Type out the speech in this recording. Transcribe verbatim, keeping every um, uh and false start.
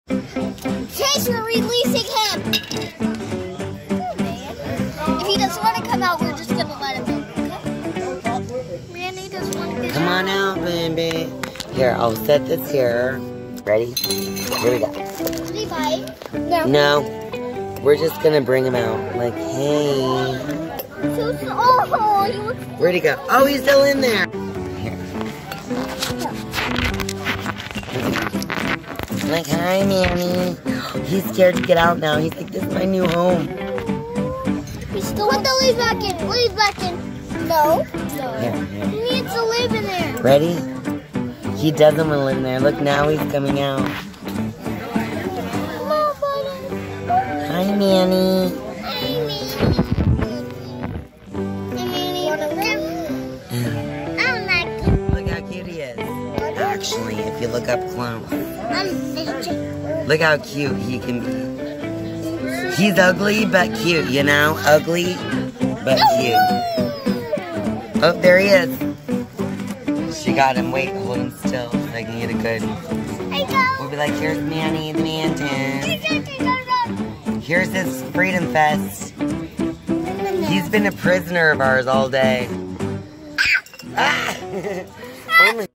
Chase, we're releasing him. If he doesn't want to come out, we're just going to let him in. Okay? Manny doesn't want to get Come on out, baby. Here, I'll set this here. Ready? Here we go. Did he bite? No. No. We're just going to bring him out. Like, hey. So, so, oh, he looks... Where'd he go? Oh, he's still in there. Here. Like, hi, Manny. He's scared to get out now. He's like, this is my new home. He's still... Put the lead back in. Lead back in. No. No. Here, here. He needs to live in there. Ready? He doesn't want to live in there. Look, now he's coming out. Come on, buddy. Hi, Manny. Hi, Manny. Hey, Manny. I'm not good. Look how cute he is. Actually, if you look up close. I'm fishing. Look how cute he can be. He's ugly, but cute, you know? Ugly, but cute. Oh, there he is. She got him. Wait, hold him still so I can get a good... We'll be like, here's Manny the Mantis. Here's his Freedom Fest. He's been a prisoner of ours all day. Ah! Oh my